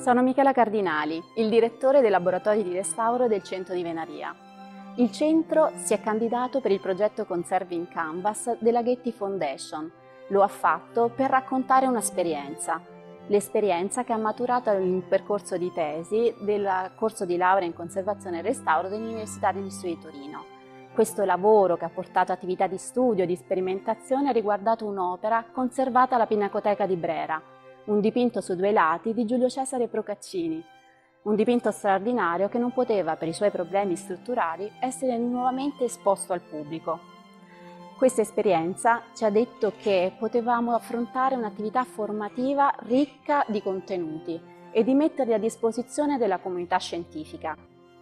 sono Michela Cardinali, il direttore dei laboratori di restauro del centro di Venaria. Il centro si è candidato per il progetto Conserving Canvas della Getty Foundation. Lo ha fatto per raccontare un'esperienza, l'esperienza che ha maturato in percorso di tesi del corso di laurea in conservazione e restauro dell'Università degli Studi di Torino. Questo lavoro, che ha portato attività di studio e di sperimentazione, ha riguardato un'opera conservata alla Pinacoteca di Brera, un dipinto su 2 lati di Giulio Cesare Procaccini, un dipinto straordinario che non poteva, per i suoi problemi strutturali, essere nuovamente esposto al pubblico. Questa esperienza ci ha detto che potevamo affrontare un'attività formativa ricca di contenuti e di metterli a disposizione della comunità scientifica.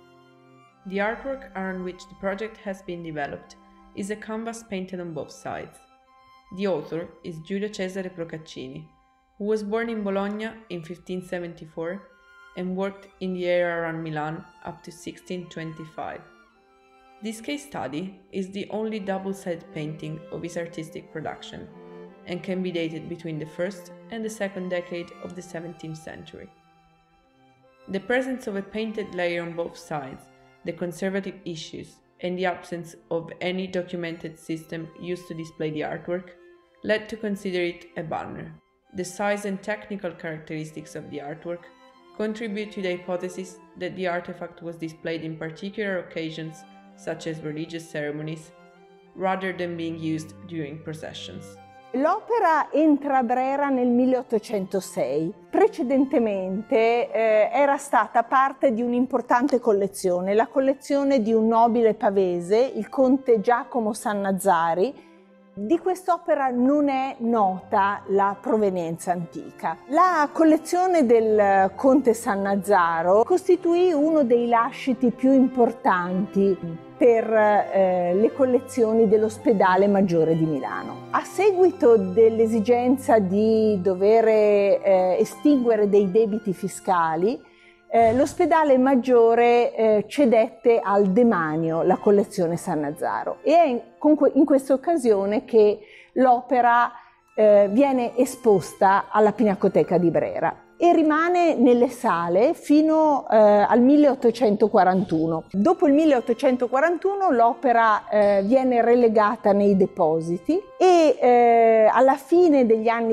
The artwork around which the project has been developed is a canvas painted on both sides. The author is Giulio Cesare Procaccini, who was born in Bologna in 1574 and worked in the area around Milan up to 1625. This case study is the only double-sided painting of his artistic production and can be dated between the first and the second decade of the 17th century. The presence of a painted layer on both sides, the conservative issues, and the absence of any documented system used to display the artwork led to consider it a banner. The size and technical characteristics of the artwork contribute to the hypothesis that the artifact was displayed in particular occasions, such as religious ceremonies, rather than being used during processions. L'opera entra a Brera nel 1806. Precedentemente era stata parte di un'importante collezione, la collezione di un nobile pavese, il conte Giacomo Sannazzari. Di quest'opera non è nota la provenienza antica. La collezione del conte Sannazzaro costituì uno dei lasciti più importanti per le collezioni dell'Ospedale Maggiore di Milano. A seguito dell'esigenza di dover estinguere dei debiti fiscali, l'Ospedale Maggiore cedette al demanio la collezione Sannazzaro e è in questa occasione che l'opera viene esposta alla Pinacoteca di Brera e rimane nelle sale fino al 1841. Dopo il 1841 l'opera viene relegata nei depositi e alla fine degli anni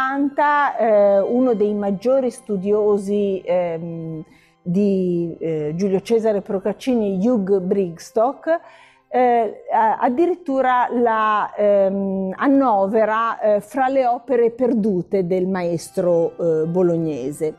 70 uno dei maggiori studiosi di Giulio Cesare Procaccini, Hugh Brigstock, addirittura la annovera fra le opere perdute del maestro bolognese.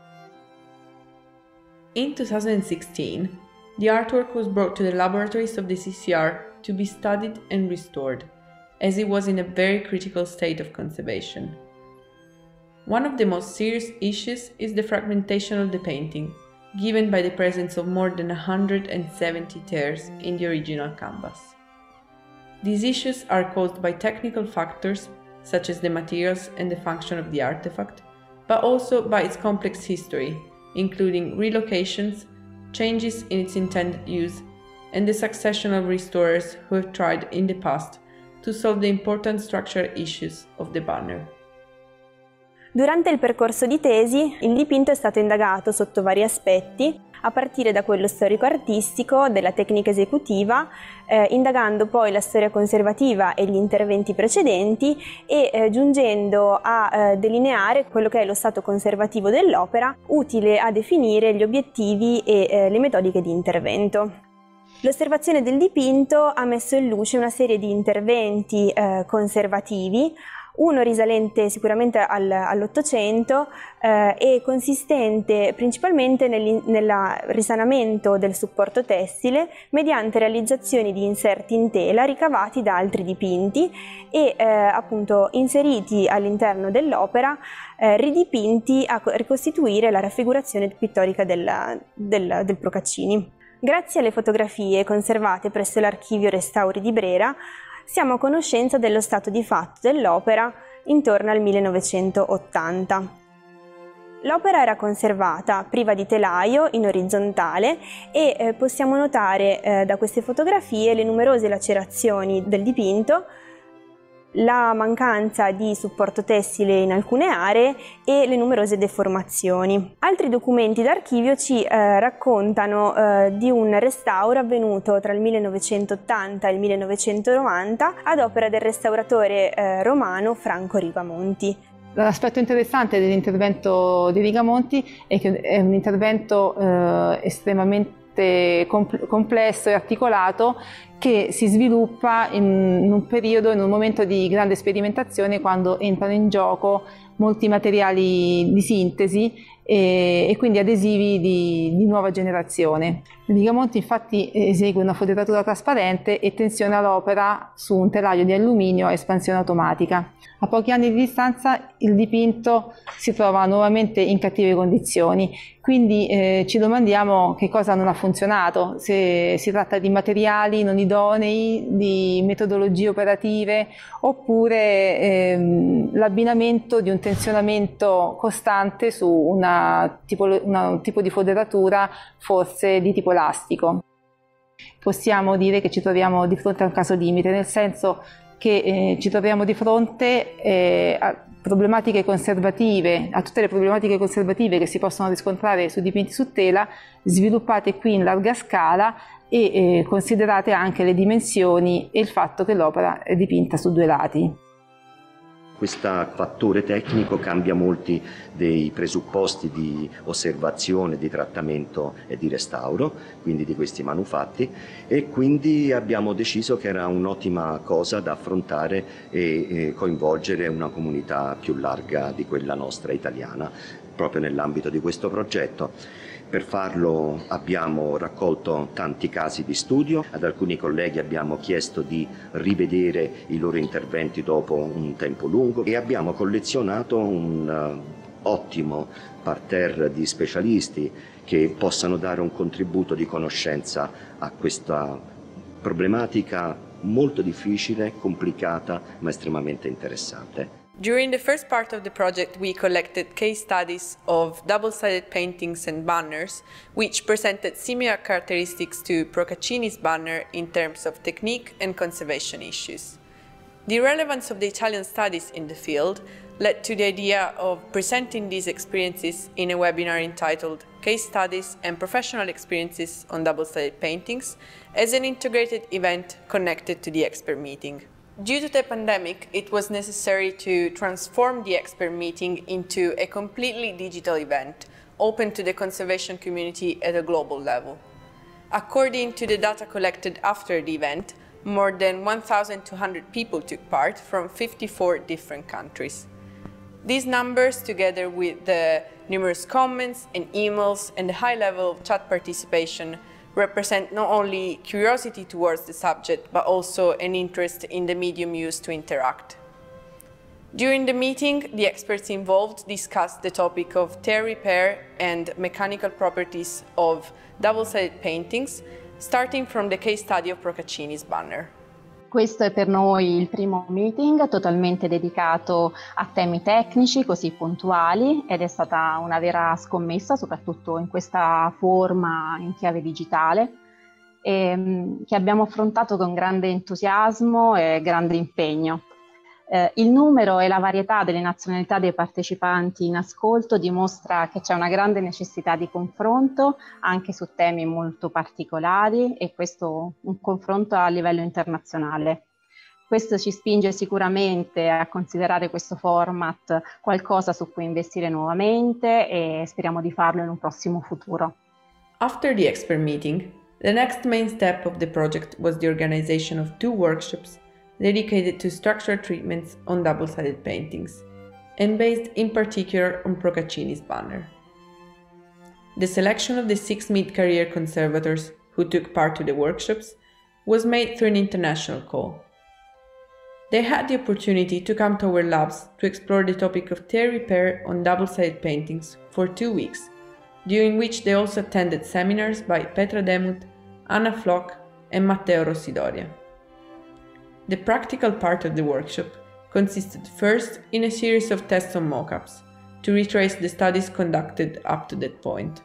In 2016, the artwork was brought to the laboratories of the CCR to be studied and restored, as it was in a very critical state of conservation. One of the most serious issues is the fragmentation of the painting, given by the presence of more than 170 tears in the original canvas. These issues are caused by technical factors such as the materials and the function of the artifact, but also by its complex history, including relocations, changes in its intended use, and the succession of restorers who have tried in the past to solve the important structural issues of the banner. Durante il percorso di tesi, il dipinto è stato indagato sotto vari aspetti, a partire da quello storico-artistico, della tecnica esecutiva, indagando poi la storia conservativa e gli interventi precedenti e giungendo a delineare quello che è lo stato conservativo dell'opera, utile a definire gli obiettivi e le metodiche di intervento. L'osservazione del dipinto ha messo in luce una serie di interventi conservativi, uno risalente sicuramente all'Ottocento e consistente principalmente nel risanamento del supporto tessile mediante realizzazioni di inserti in tela ricavati da altri dipinti e appunto inseriti all'interno dell'opera, ridipinti a ricostituire la raffigurazione pittorica del Procaccini. Grazie alle fotografie conservate presso l'Archivio Restauri di Brera, siamo a conoscenza dello stato di fatto dell'opera intorno al 1980. L'opera era conservata priva di telaio in orizzontale e possiamo notare da queste fotografie le numerose lacerazioni del dipinto la mancanza di supporto tessile in alcune aree e le numerose deformazioni. Altri documenti d'archivio ci raccontano di un restauro avvenuto tra il 1980 e il 1990 ad opera del restauratore romano Franco Ripamonti. L'aspetto interessante dell'intervento di Ripamonti è che è un intervento estremamente complesso e articolato che si sviluppa in un periodo, in un momento di grande sperimentazione, quando entrano in gioco molti materiali di sintesi e quindi adesivi di nuova generazione. Ripamonti infatti esegue una fotogratura trasparente e tensiona l'opera su un telaio di alluminio a espansione automatica. A pochi anni di distanza il dipinto si trova nuovamente in cattive condizioni, quindi ci domandiamo che cosa non ha funzionato, se si tratta di materiali non idonei, di metodologie operative, oppure l'abbinamento di un tensionamento costante su un tipo di fotogratura forse di tipo elastico. Possiamo dire che ci troviamo di fronte a un caso limite, nel senso che ci troviamo di fronte a problematiche conservative, a tutte le problematiche conservative che si possono riscontrare su dipinti su tela, sviluppate qui in larga scala e considerate anche le dimensioni e il fatto che l'opera è dipinta su due lati. Questo fattore tecnico cambia molti dei presupposti di osservazione, di trattamento e di restauro, quindi di questi manufatti, e quindi abbiamo deciso che era un'ottima cosa da affrontare e coinvolgere una comunità più larga di quella nostra italiana, proprio nell'ambito di questo progetto. Per farlo abbiamo raccolto tanti casi di studio, ad alcuni colleghi abbiamo chiesto di rivedere i loro interventi dopo un tempo lungo e abbiamo collezionato un ottimo parterre di specialisti che possano dare un contributo di conoscenza a questa problematica molto difficile, complicata ma estremamente interessante. During the first part of the project, we collected case studies of double-sided paintings and banners, which presented similar characteristics to Procaccini's banner in terms of technique and conservation issues. The relevance of the Italian studies in the field led to the idea of presenting these experiences in a webinar entitled Case Studies and Professional Experiences on Double-Sided Paintings as an integrated event connected to the expert meeting. Due to the pandemic, it was necessary to transform the expert meeting into a completely digital event, open to the conservation community at a global level. According to the data collected after the event, more than 1,200 people took part from 54 different countries. These numbers, together with the numerous comments and emails and the high level of chat participation, represent not only curiosity towards the subject, but also an interest in the medium used to interact. During the meeting, the experts involved discussed the topic of tear repair and mechanical properties of double-sided paintings, starting from the case study of Procaccini's banner. Questo è per noi il primo meeting totalmente dedicato a temi tecnici così puntuali ed è stata una vera scommessa, soprattutto in questa forma in chiave digitale, che abbiamo affrontato con grande entusiasmo e grande impegno. Il numero e la varietà delle nazionalità dei partecipanti in ascolto dimostra che c'è una grande necessità di confronto anche su temi molto particolari e questo un confronto a livello internazionale. Questo ci spinge sicuramente a considerare questo format qualcosa su cui investire nuovamente e speriamo di farlo in un prossimo futuro. After the expert meeting, the next main step of the project was the organization of 2 workshops dedicated to structural treatments on double-sided paintings, and based in particular on Procaccini's banner. The selection of the 6 mid-career conservators who took part to the workshops was made through an international call. They had the opportunity to come to our labs to explore the topic of tear repair on double-sided paintings for 2 weeks, during which they also attended seminars by Petra Demuth, Anna Flock, and Matteo Rossidoria. The practical part of the workshop consisted first in a series of tests on mock-ups to retrace the studies conducted up to that point.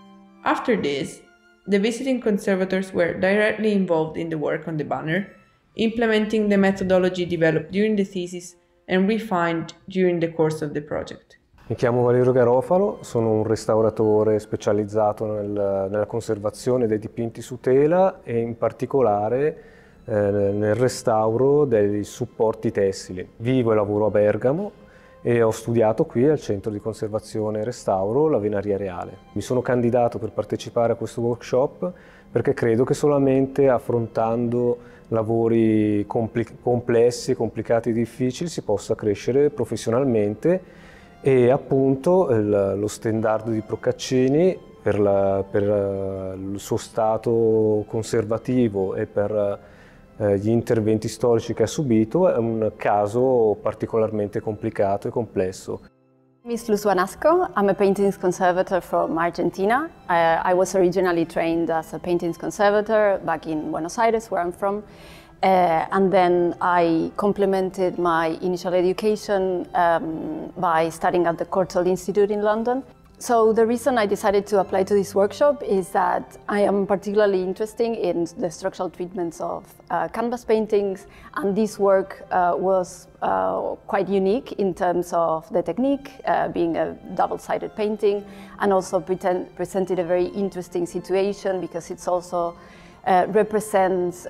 After this, the visiting conservators were directly involved in the work on the banner, implementing the methodology developed during the thesis and refined during the course of the project. Mi chiamo Valerio Garofalo, sono un restauratore specializzato nella conservazione dei dipinti su tela e in particolare nel restauro dei supporti tessili. Vivo e lavoro a Bergamo e ho studiato qui al Centro di Conservazione e Restauro La Venaria Reale. Mi sono candidato per partecipare a questo workshop perché credo che solamente affrontando lavori complessi, complicati e difficili si possa crescere professionalmente e appunto lo standard di Procaccini per il suo stato conservativo e per gli interventi storici che ha subito è un caso particolarmente complicato e complesso. My name is Luz Vanasco. I'm a paintings conservator from Argentina. I was originally trained as a paintings conservator back in Buenos Aires, where I'm from. And then I complemented my initial education by studying at the Courtauld Institute in London. So the reason I decided to apply to this workshop is that I am particularly interested in the structural treatments of canvas paintings, and this work was quite unique in terms of the technique, being a double-sided painting, and also presented a very interesting situation because it's also represents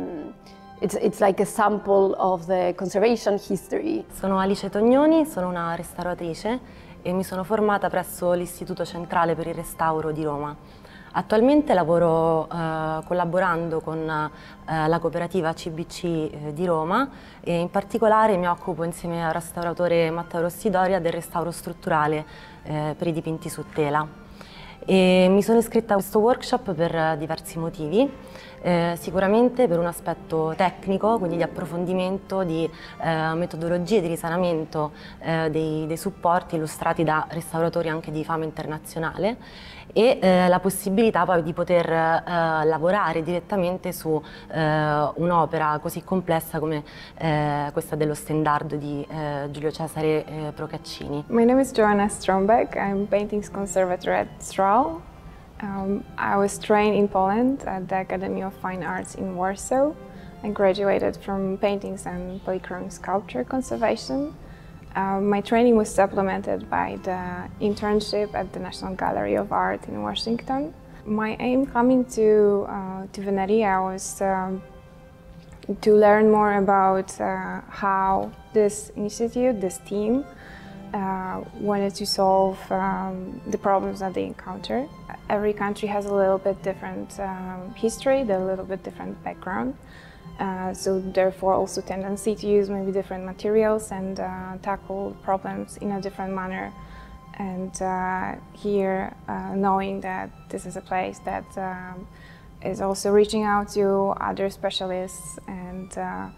It's like a sample of the conservation history. Sono Alice Tognoni, sono una restauratrice e mi sono formata presso l'Istituto Centrale per il Restauro di Roma. Attualmente lavoro collaborando con la cooperativa CBC di Roma e in particolare mi occupo insieme al restauratore Matteo Rossidoria del restauro strutturale per i dipinti su tela. E mi sono iscritta a questo workshop per diversi motivi, sicuramente per un aspetto tecnico, quindi di approfondimento di metodologie di risanamento dei supporti illustrati da restauratori anche di fama internazionale e la possibilità poi di poter lavorare direttamente su un'opera così complessa come questa dello standard di Giulio Cesare Procaccini. My name is Joanna Strombeck. I'm paintings conservator at Stroll. I was trained in Poland at the Academy of Fine Arts in Warsaw. I graduated from paintings and polychrome sculpture conservation. My training was supplemented by the internship at the National Gallery of Art in Washington. My aim coming to Venaria was to learn more about how this initiative, this team, wanted to solve the problems that they encounter. Every country has a little bit different history, a little bit different background. So therefore also tendency to use maybe different materials and tackle problems in a different manner. And here, knowing that this is a place that is also reaching out to other specialists and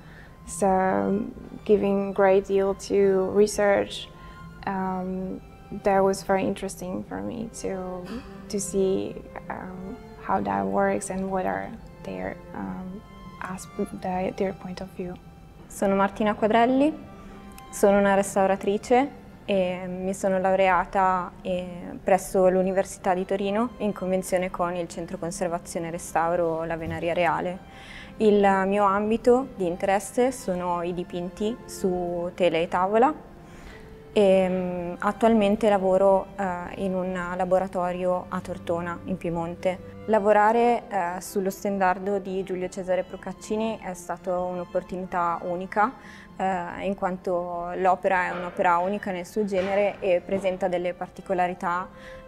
giving great deal to research, that was very interesting for me to see how that works and what are their their point of view. Sono Martina Quadrelli, sono una restauratrice e mi sono laureata presso l'Università di Torino in convenzione con il Centro Conservazione e Restauro La Venaria Reale. Il mio ambito di interesse sono i dipinti su tela e tavola e attualmente lavoro in un laboratorio a Tortona, in Piemonte. Lavorare sullo standard di Giulio Cesare Procaccini è stata un'opportunità unica in quanto l'opera è un'opera unica nel suo genere e presenta delle particolarità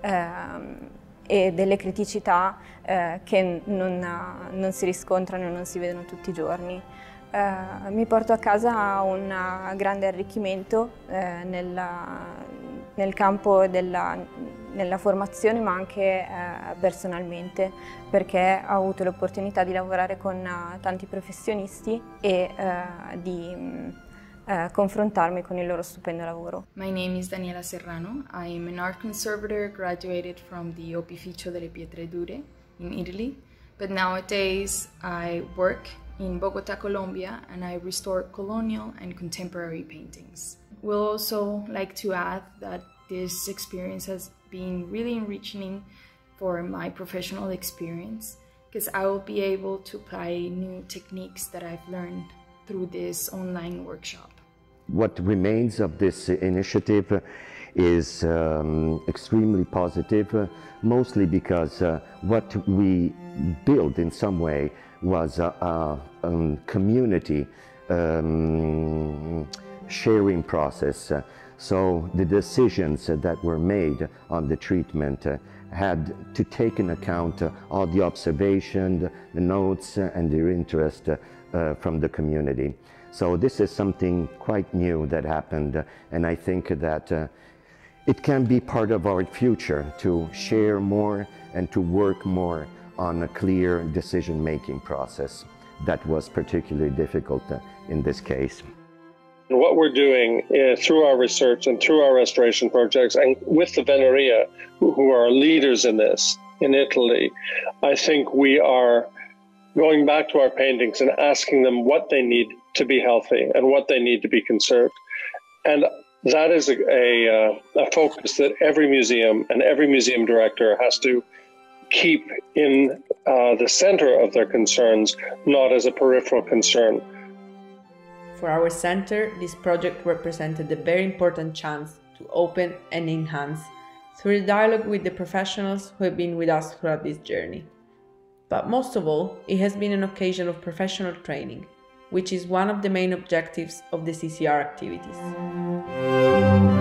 e delle criticità che non si riscontrano e non si vedono tutti i giorni. Mi porto a casa un grande arricchimento nel campo nella formazione ma anche personalmente, perché ho avuto l'opportunità di lavorare con tanti professionisti e di confrontarmi con il loro stupendo lavoro. My name is Daniela Serrano. I am an art conservator graduated from the Opificio delle Pietre Dure in Italy, but nowadays I work in Bogota, Colombia, and I restore colonial and contemporary paintings. We'll also like to add that this experience has been really enriching for my professional experience because I will be able to apply new techniques that I've learned through this online workshop. What remains of this initiative is extremely positive, mostly because what we built in some way was a community sharing process. So the decisions that were made on the treatment had to take into account all the observation, the notes, and the interest from the community. So this is something quite new that happened, and I think that it can be part of our future to share more and to work more on a clear decision-making process. That was particularly difficult in this case. What we're doing through our research and through our restoration projects and with the Veneria, who are leaders in this in Italy, I think we are going back to our paintings and asking them what they need to be healthy and what they need to be conserved. And that is a focus that every museum and every museum director has to keep in the center of their concerns, not as a peripheral concern. For our center, this project represented a very important chance to open and enhance through the dialogue with the professionals who have been with us throughout this journey. But most of all, it has been an occasion of professional training, which is one of the main objectives of the CCR activities.